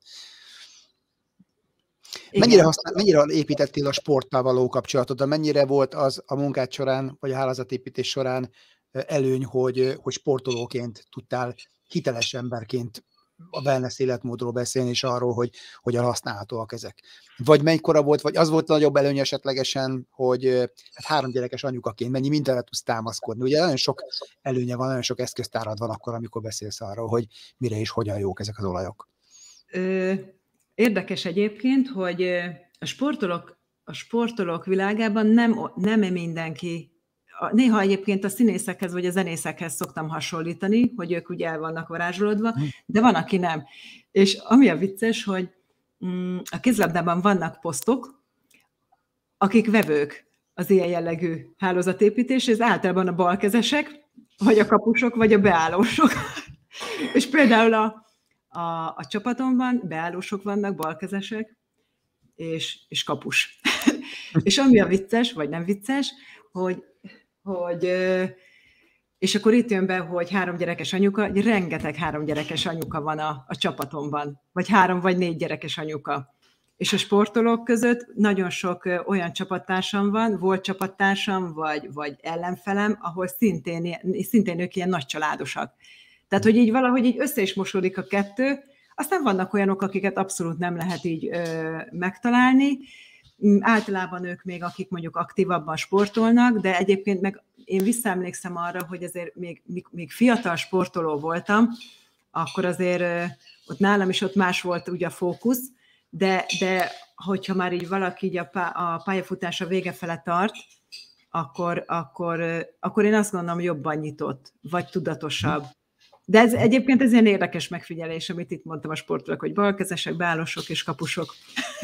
Mennyire építettél a sporttal való kapcsolatod? Mennyire volt az a munkád során, vagy a hálózatépítés során előny, hogy sportolóként tudtál hiteles emberként a wellness életmódról beszélni, és arról, hogy hogyan használhatóak ezek. Vagy melykora volt, vagy az volt a nagyobb előny esetlegesen, hogy hát 3 gyerekes anyukaként mennyi mindenre tudsz támaszkodni. Ugye nagyon sok előnye van, nagyon sok eszköztárad van akkor, amikor beszélsz arról, hogy mire és hogyan jók ezek az olajok. Érdekes egyébként, hogy a sportolók világában nem mindenki néha egyébként a színészekhez vagy a zenészekhez szoktam hasonlítani, hogy ők ugye el vannak varázsolódva, de van, aki nem. És ami a vicces, hogy a kézilabdában vannak posztok, akik vevők az ilyen jellegű hálózatépítés, ez általában a balkezesek, vagy a kapusok, vagy a beállósok. És például a csapatomban beállósok vannak, balkezesek, és kapus. És ami a vicces, vagy nem vicces, hogy és akkor itt jön be, hogy 3 gyerekes anyuka, rengeteg 3 gyerekes anyuka van a csapatomban, vagy 3 vagy 4 gyerekes anyuka. És a sportolók között nagyon sok olyan csapattársam van, volt csapattársam, vagy ellenfelem, ahol szintén ők ilyen nagy családosak. Tehát, hogy így valahogy így össze is mosódik a kettő, aztán vannak olyanok, akiket abszolút nem lehet így megtalálni, általában ők még, akik mondjuk aktívabban sportolnak, de egyébként meg én visszaemlékszem arra, hogy azért még fiatal sportoló voltam, akkor azért ott nálam is ott más volt ugye a fókusz, de hogyha már így valaki így a pályafutása vége fele tart, akkor én azt gondolom, jobban nyitott, vagy tudatosabb. De egyébként ez ilyen érdekes megfigyelés, amit itt mondtam a sportolók, hogy balkezesek, beállósok és kapusok.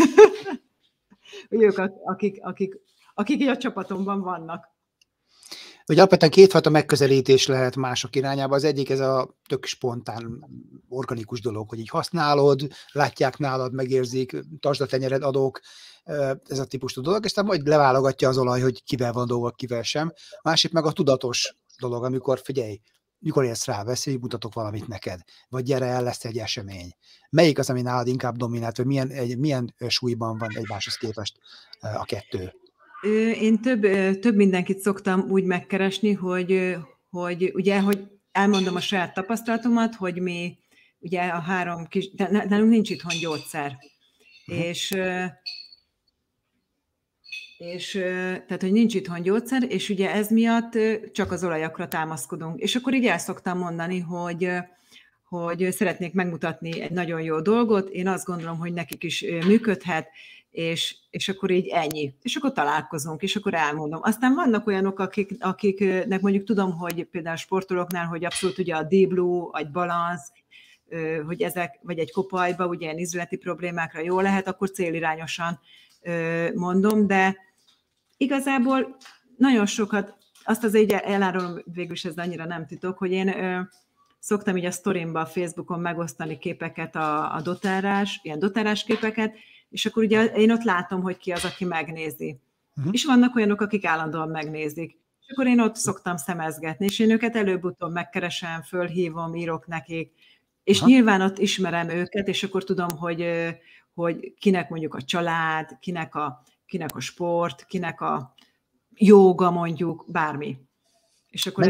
Ők, akik így a csapatomban vannak. Ugye alapvetően kétfajta megközelítés lehet mások irányába. Az egyik ez a tök spontán, organikus dolog, hogy így használod, látják nálad, megérzik, tartsd a tenyered, adok, ez a típusú dolog, és aztán majd leválogatja az olaj, hogy kivel van dolga, kivel sem. Másik meg a tudatos dolog, amikor figyelj, mikor érsz rá, hogy mutatok valamit neked, vagy gyere el, lesz egy esemény. Melyik az, ami nálad inkább dominált, vagy milyen súlyban van egymáshoz képest a kettő? Én több mindenkit szoktam úgy megkeresni, hogy ugye, hogy elmondom a saját tapasztalatomat, hogy mi ugye a 3 kis, nálunk nincs itthon gyógyszer. És tehát, hogy nincs itthon gyógyszer, és ugye ez miatt csak az olajakra támaszkodunk. És akkor így el szoktam mondani, hogy szeretnék megmutatni egy nagyon jó dolgot, én azt gondolom, hogy nekik is működhet, és akkor így ennyi. És akkor találkozunk, és akkor elmondom. Aztán vannak olyanok, akiknek mondjuk tudom, hogy például sportolóknál, hogy abszolút ugye a Deep Blue, egy balansz, hogy ezek, vagy egy kopajba, ugye ilyen izületi problémákra jó lehet, akkor célirányosan mondom, de igazából nagyon sokat, azt azért elárulom, végülis ez annyira nem titok, hogy én szoktam így a sztorimba, a Facebookon megosztani képeket, a dotárás, ilyen dotárás képeket, és akkor ugye én ott látom, hogy ki az, aki megnézi. És vannak olyanok, akik állandóan megnézik. És akkor én ott szoktam szemezgetni, és én őket előbb-utóbb megkeresem, fölhívom, írok nekik, és nyilván ott ismerem őket, és akkor tudom, hogy kinek mondjuk a család, kinek a sport, kinek a jóga mondjuk, bármi. És akkor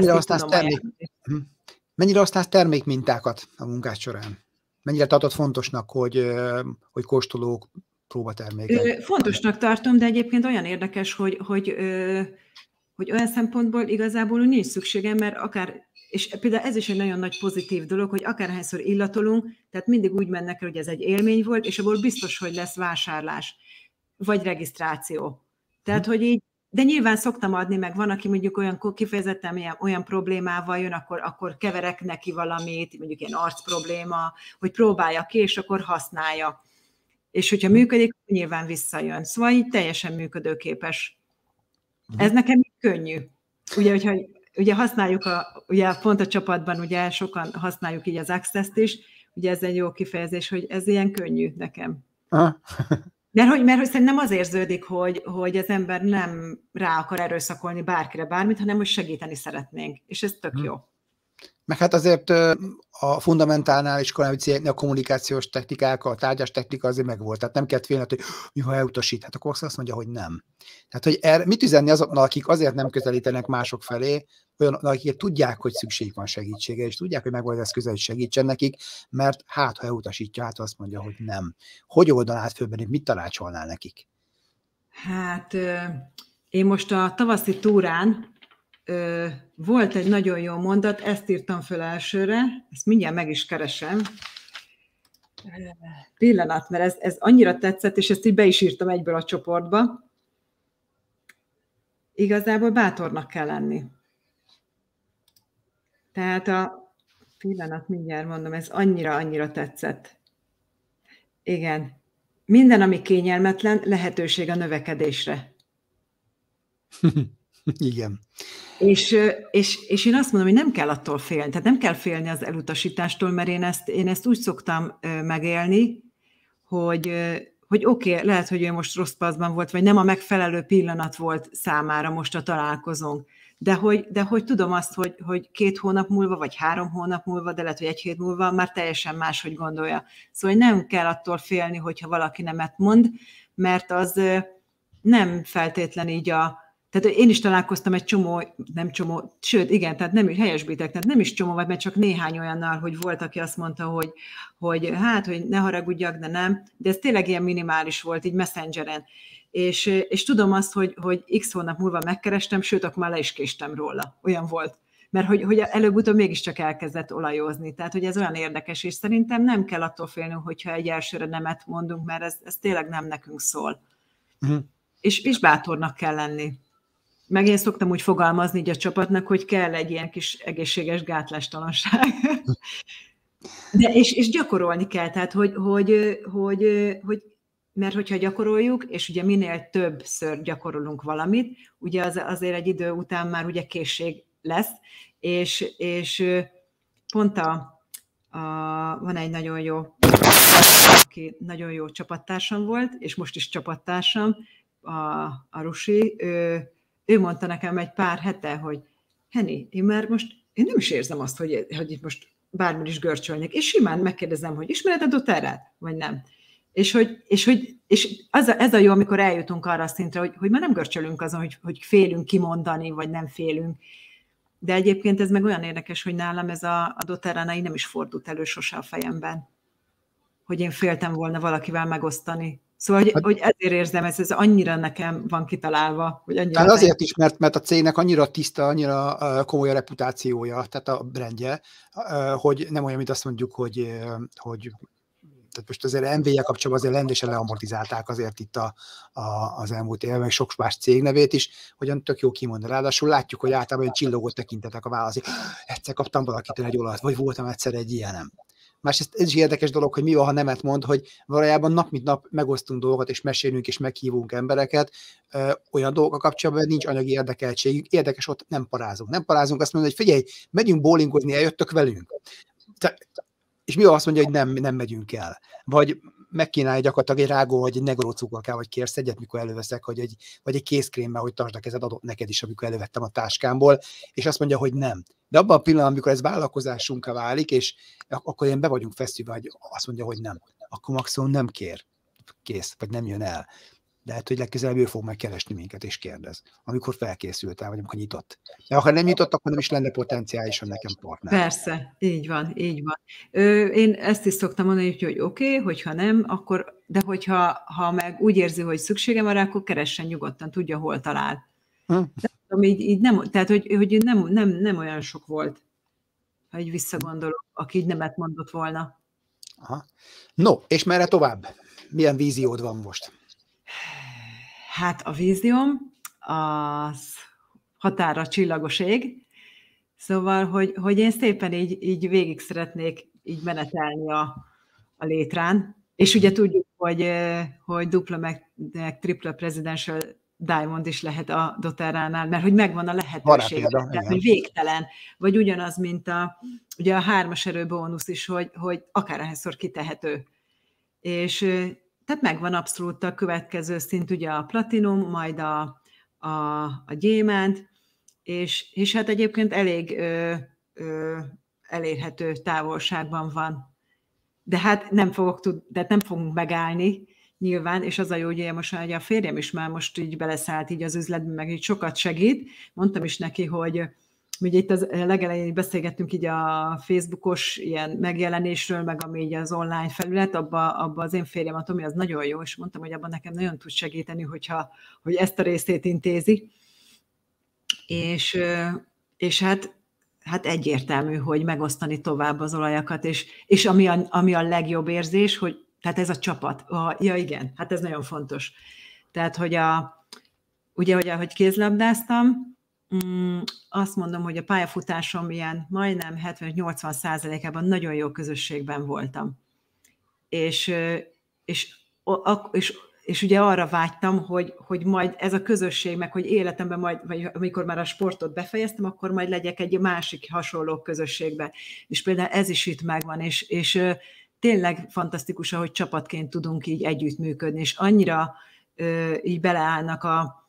mennyire használsz termékmintákat a munkád során? Mennyire tartod fontosnak, hogy kóstolók, próbatermékek? Fontosnak tartom, de egyébként olyan érdekes, hogy olyan szempontból igazából nincs szükségem, mert akár, és például ez is egy nagyon nagy pozitív dolog, hogy akárhányszor illatolunk, tehát mindig úgy mennek el, hogy ez egy élmény volt, és abból biztos, hogy lesz vásárlás, vagy regisztráció. Tehát, hogy így, de nyilván szoktam adni, meg van, aki mondjuk olyan kifejezetten olyan problémával jön, akkor keverek neki valamit, mondjuk ilyen arcprobléma, hogy próbálja ki, és akkor használja. És hogyha működik, nyilván visszajön. Szóval így teljesen működőképes. Ez nekem könnyű. Ugye használjuk, ugye pont a csapatban ugye sokan használjuk így az Access-t is, ugye ez egy jó kifejezés, hogy ez ilyen könnyű nekem. Mert hogy szerintem az érződik, hogy az ember nem rá akar erőszakolni bárkire bármit, hanem hogy segíteni szeretnénk. És ez tök jó. Meg hát azért a fundamentálnál is a kommunikációs technikák, a tárgyas technika azért megvolt. Tehát nem kellett félni, hogy mihol elutasít. Hát akkor azt mondja, hogy nem. Tehát, hogy mit üzenni azoknak, akik azért nem közelítenek mások felé, olyanok, akik tudják, hogy szükség van segítsége, és tudják, hogy megvan az eszköze, hogy segítsen nekik, mert ha elutasítja, hát azt mondja, hogy nem. Hogy oldanád föl bennük, mit tanácsolnál nekik? Hát én most a tavaszi túrán volt egy nagyon jó mondat, ezt írtam föl elsőre, ezt mindjárt meg is keresem. Pillanat, mert ez annyira tetszett, és ezt így be is írtam egyből a csoportba. igazából bátornak kell lenni. Tehát a pillanat, mindjárt mondom, ez annyira tetszett. Igen. Minden, ami kényelmetlen, lehetőség a növekedésre. Igen. És én azt mondom, hogy nem kell attól félni, tehát nem kell félni az elutasítástól, mert én ezt úgy szoktam megélni, hogy oké, lehet, hogy ő most rossz paszban volt, vagy nem a megfelelő pillanat volt számára most a találkozónk, de hogy tudom azt, hogy 2 hónap múlva, vagy 3 hónap múlva, de lehet, hogy 1 hét múlva már teljesen máshogy gondolja. Szóval nem kell attól félni, hogyha valaki nemet mond, mert az nem feltétlen így tehát én is találkoztam egy sőt, igen, tehát nem helyesbítek, tehát nem is csomó, mert csak néhány olyannal, hogy volt, aki azt mondta, hogy ne haragudjak, de nem, de ez tényleg ilyen minimális volt, így Messengeren. És tudom azt, hogy x hónap múlva megkerestem, sőt, akkor már le is késtem róla. Olyan volt. Mert hogy előbb-utóbb mégiscsak elkezdett olajozni. Tehát, hogy ez olyan érdekes, és szerintem nem kell attól félnünk, hogyha egy elsőre nemet mondunk, mert ez tényleg nem nekünk szól. Uh-huh. És bátornak kell lenni. Meg én szoktam úgy fogalmazni így a csapatnak, hogy kell egy ilyen kis egészséges gátlástalanság. De és gyakorolni kell, tehát mert hogyha gyakoroljuk, és ugye minél többször gyakorolunk valamit, ugye azért egy idő után már ugye készség lesz, és pont van egy nagyon jó, aki nagyon jó csapattársam volt, és most is csapattársam, a Rusi, ő mondta nekem egy pár hete, hogy Henny, én nem is érzem azt, hogy itt most bármit is görcsölnék, és simán megkérdezem, hogy ismered a doTERRA-t, vagy nem. És ez a jó, amikor eljutunk arra a szintre, hogy már nem görcsölünk azon, hogy félünk kimondani, vagy nem félünk. De egyébként ez meg olyan érdekes, hogy nálam ez a doTERRA-nál így nem is fordult elő sose a fejemben, hogy én féltem volna valakivel megosztani. Szóval, hogy ezért érzem, ez annyira nekem van kitalálva, hogy annyira... Hát azért is, mert a cégnek annyira tiszta, annyira komoly a reputációja, tehát a brandje, hogy nem olyan, mint azt mondjuk, hogy tehát most azért MV-jel kapcsolatban azért rendesen leamortizálták azért itt az elmúlt évben, meg sok más cég nevét is, hogyan tök jó kimondani. Ráadásul látjuk, hogy általában olyan csillogó tekintetek a válaszik. Egyszer kaptam valakitől egy olajat, vagy voltam egyszer egy ilyenem. Másrészt ez is érdekes dolog, hogy mi van, ha nemet mond, hogy valójában nap mint nap megosztunk dolgokat, és mesélünk, és meghívunk embereket, olyan dolgok kapcsolatban, nincs anyagi érdekeltségünk, érdekes, ott nem parázunk. Nem parázunk, azt mondja, hogy figyelj, megyünk bowlingozni, eljöttök velünk. És mi azt mondja, hogy nem megyünk el. Vagy megkínálja gyakorlatilag egy rágó, vagy egy negró cukorkával, vagy kérsz egyet, mikor előveszek, vagy egy kézkrémmel, hogy tartsd a kezed, adott neked is, amikor elővettem a táskámból, és azt mondja, hogy nem. De abban a pillanatban, amikor ez vállalkozásunká válik, és akkor ilyen be vagyunk feszülve, hogy azt mondja, hogy nem. Akkor maximum nem kér. Kész, vagy nem jön el. De hát, hogy legközelebb ő fog megkeresni minket, és kérdez. Amikor felkészültál, vagy amikor nyitott. De ha nem nyitott, akkor nem is lenne potenciálisan nekem partner. Persze, így van. Én ezt is szoktam mondani, hogy oké, hogyha nem, akkor, de hogyha meg úgy érzi, hogy szüksége van rá, akkor keressen nyugodtan, tudja, hol talál. De így nem, tehát, hogy nem olyan sok volt, ha így visszagondolok, aki így nemet mondott volna. Aha. No, és merre tovább? Milyen víziód van most? Hát a vízióm az határa csillagos ég, szóval, hogy én szépen így végig szeretnék így menetelni a létrán, és ugye tudjuk, hogy dupla meg tripla presidential diamond is lehet a doTERRA-nál, mert hogy megvan a lehetőség, tehát hogy végtelen, vagy ugyanaz, mint ugye a 3-as erőbónusz is, hogy akárhányszor kitehető. És tehát megvan abszolút a következő szint, ugye a platinum, majd a gyémánt, és hát egyébként elég elérhető távolságban van. De hát nem fogunk megállni nyilván, és az a jó, hogy most hogy a férjem is már most így beleszállt így az üzletben, meg így sokat segít. Mondtam is neki, hogy ugye itt az legelején beszélgettünk így a Facebookos ilyen megjelenésről, meg ami így az online felület, abba az én férjem, a Tomi, az nagyon jó, és mondtam, hogy abban nekem nagyon tud segíteni, hogy ezt a részét intézi. És hát egyértelmű, hogy megosztani tovább az olajakat, és ami a legjobb érzés, hogy tehát ez a csapat. Ja igen, hát ez nagyon fontos. Tehát, hogy ugye, hogy kézlabdáztam, azt mondom, hogy a pályafutásom ilyen majdnem 75-80%-ában nagyon jó közösségben voltam. És ugye arra vágytam, hogy majd ez a közösség, meg hogy életemben majd, vagy amikor már a sportot befejeztem, akkor majd legyek egy másik hasonló közösségben. És például ez is itt megvan, és tényleg fantasztikus, ahogy csapatként tudunk így együttműködni, és annyira így beleállnak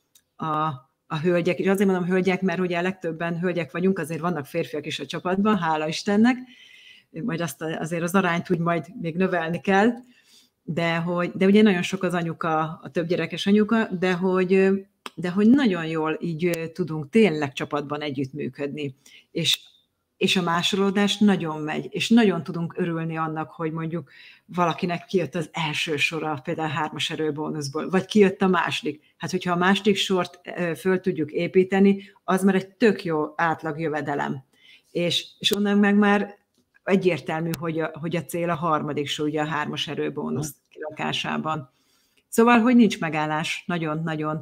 a hölgyek, és azért mondom hölgyek, mert ugye legtöbben hölgyek vagyunk, azért vannak férfiak is a csapatban, hála Istennek, majd azért az arányt úgy majd még növelni kell, de ugye nagyon sok az anyuka, a több gyerekes anyuka, de hogy nagyon jól így tudunk tényleg csapatban együttműködni, és a másolódás nagyon megy, és nagyon tudunk örülni annak, hogy mondjuk valakinek kijött az első sora, például 3-as erőbónuszból, vagy kijött a második. Hát, hogyha a második sort föl tudjuk építeni, az már egy tök jó átlag jövedelem. És onnan meg már egyértelmű, hogy a cél a harmadik sor, ugye a 3-as erőbónusz kirakásában. Szóval, hogy nincs megállás, nagyon-nagyon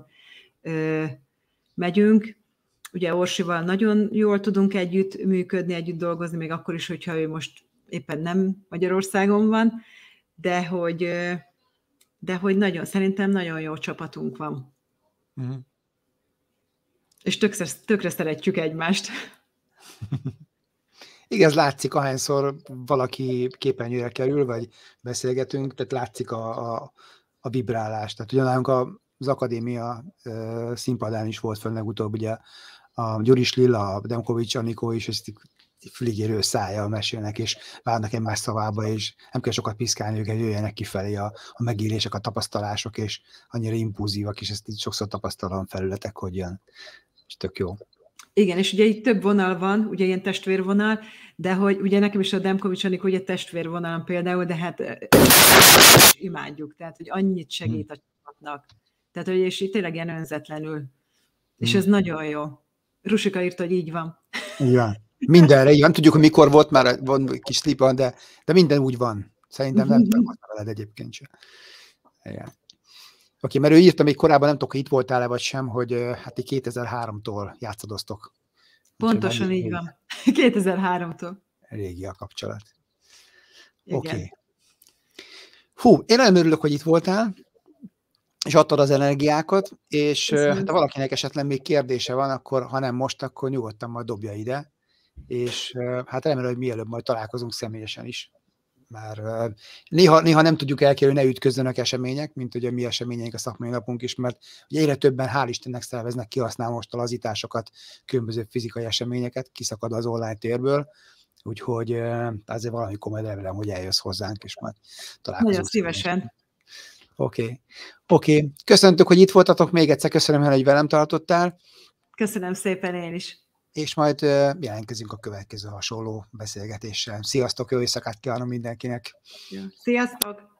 megyünk. Ugye Orsival nagyon jól tudunk együtt működni, együtt dolgozni, még akkor is, hogyha ő most éppen nem Magyarországon van, de hogy szerintem nagyon jó csapatunk van. Uh-huh. És tökre szeretjük egymást. Igen, ez látszik, ahányszor valaki képernyőre kerül, vagy beszélgetünk, tehát látszik a vibrálás. Tehát ugyanálunk az akadémia színpadán is volt föl legutóbb, ugye a Gyuris Lilla, a Demkovics Anikó is, ezt füligérő szájjal mesélnek, és várnak egymás szavába, és nem kell sokat piszkálni őket, jöjjenek kifelé a megélések, a tapasztalások, és annyira impulzívak, és ezt így sokszor tapasztalom felületek, hogy jön, és tök jó. Igen, és ugye itt több vonal van, ugye ilyen testvérvonal, de hogy ugye nekem is a Demkovics Anikó ugye testvérvonalam például, de hát imádjuk, tehát hogy annyit segít a csapatnak. Tehát, hogy és így tényleg ilyen önzetlenül. És ez nagyon jó. Rusika írta, hogy így van. Igen. Mindenre így van. Tudjuk, hogy mikor volt, már van egy kis slip, de minden úgy van. Szerintem nem tudom, veled egyébként sem. Igen. Oké, mert ő írta még korábban, nem tudom, hogy itt voltál-e vagy sem, hogy hát 2003-tól játszadoztok. Pontosan így van. 2003-tól. Régi a kapcsolat. Oké. Hú, én nagyon örülök, hogy itt voltál, és adtad az energiákat, és ha valakinek esetleg még kérdése van, akkor ha nem most, akkor nyugodtan majd dobja ide, és hát remélem, hogy mielőbb majd találkozunk személyesen is. Már néha nem tudjuk elkerülni, ne ütközzenek események, mint ugye mi eseményeink a szakmai napunk is, mert ugye egyre többen, hál' Istennek szerveznek, kihasznál most a lazításokat, különböző fizikai eseményeket, kiszakad az online térből, úgyhogy azért valamikor majd remélem, hogy eljössz hozzánk, és majd találkozunk. Nagyon szívesen. Oké. Köszöntök, hogy itt voltatok, még egyszer köszönöm, hogy velem tartottál. Köszönöm szépen én is. És majd jelentkezünk a következő hasonló beszélgetéssel. Sziasztok, jó éjszakát kívánok mindenkinek! Sziasztok!